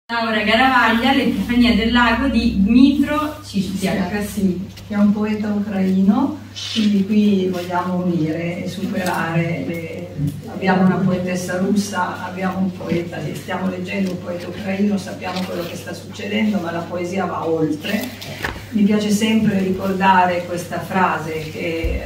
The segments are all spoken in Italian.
Laura Garavaglia, l'Epifania del lago di Dmytro Cistyak. Sì, che è un poeta ucraino, quindi qui vogliamo unire e superare abbiamo una poetessa russa, abbiamo un poeta, stiamo leggendo un poeta ucraino, sappiamo quello che sta succedendo, ma la poesia va oltre. Mi piace sempre ricordare questa frase che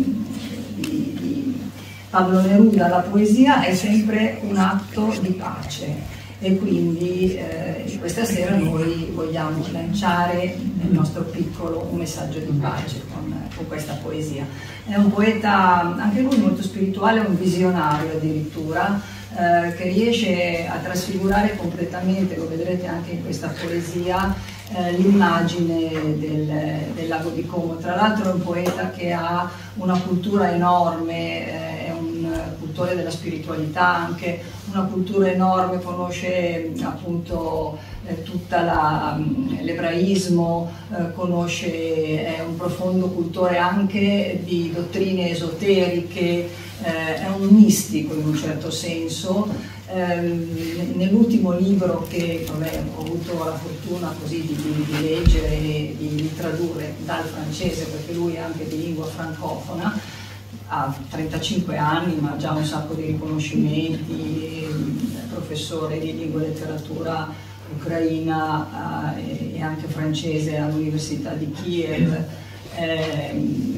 di Pablo Neruda: la poesia è sempre un atto di pace. E quindi questa sera noi vogliamo lanciare nel nostro piccolo un messaggio di pace con questa poesia. È un poeta, anche lui molto spirituale, un visionario addirittura, che riesce a trasfigurare completamente, lo vedrete anche in questa poesia, l'immagine del lago di Como. Tra l'altro è un poeta che ha una cultura enorme, è un cultore della spiritualità, anche una cultura enorme, conosce appunto tutto l'ebraismo, è un profondo cultore anche di dottrine esoteriche, è un mistico in un certo senso. Nell'ultimo libro che ho avuto la fortuna così di leggere e di tradurre dal francese, perché lui è anche di lingua francofona, ha 35 anni ma ha già un sacco di riconoscimenti, professore di lingua e letteratura ucraina e anche francese all'Università di Kiev. È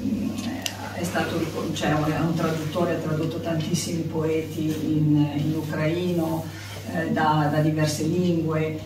un traduttore, ha tradotto tantissimi poeti in ucraino da diverse lingue.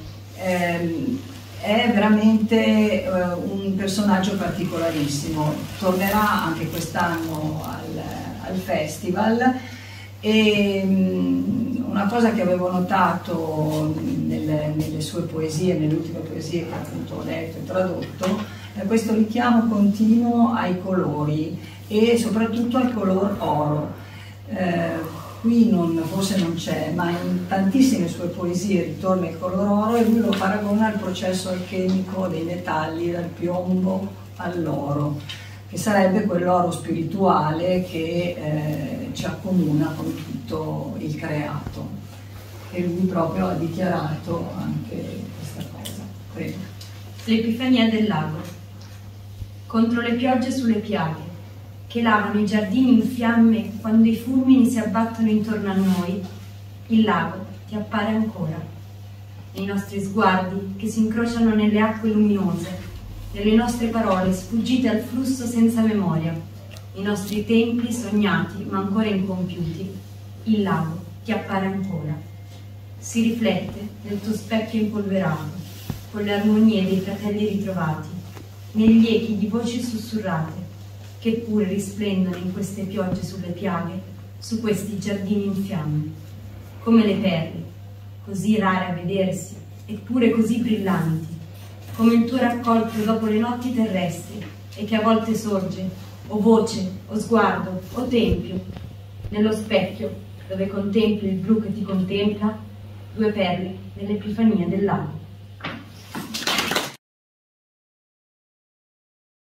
È veramente un personaggio particolarissimo. Tornerà anche quest'anno al festival e una cosa che avevo notato nelle sue poesie, nelle ultime poesie che appunto ho letto e tradotto, è questo richiamo continuo ai colori e soprattutto al color oro. Qui forse non c'è, ma in tantissime sue poesie ritorna il color oro e lui lo paragona al processo alchemico dei metalli, dal piombo all'oro, che sarebbe quell'oro spirituale che ci accomuna con tutto il creato. E lui proprio ha dichiarato anche questa cosa. Prego. L'Epifania del lago. Contro le piogge sulle piaghe che lavano i giardini in fiamme quando i fulmini si abbattono intorno a noi, il lago ti appare ancora. Nei nostri sguardi che si incrociano nelle acque luminose, nelle nostre parole sfuggite al flusso senza memoria, i nostri templi sognati ma ancora incompiuti, il lago ti appare ancora. Si riflette nel tuo specchio impolverato, con le armonie dei fratelli ritrovati, negli echi di voci sussurrate, che pure risplendono in queste piogge sulle piaghe, su questi giardini in fiamme, come le perle, così rare a vedersi, eppure così brillanti, come il tuo raccolto dopo le notti terrestri, e che a volte sorge, o voce, o sguardo, o tempio, nello specchio, dove contempli il blu che ti contempla, due perle nell'Epifania del lago.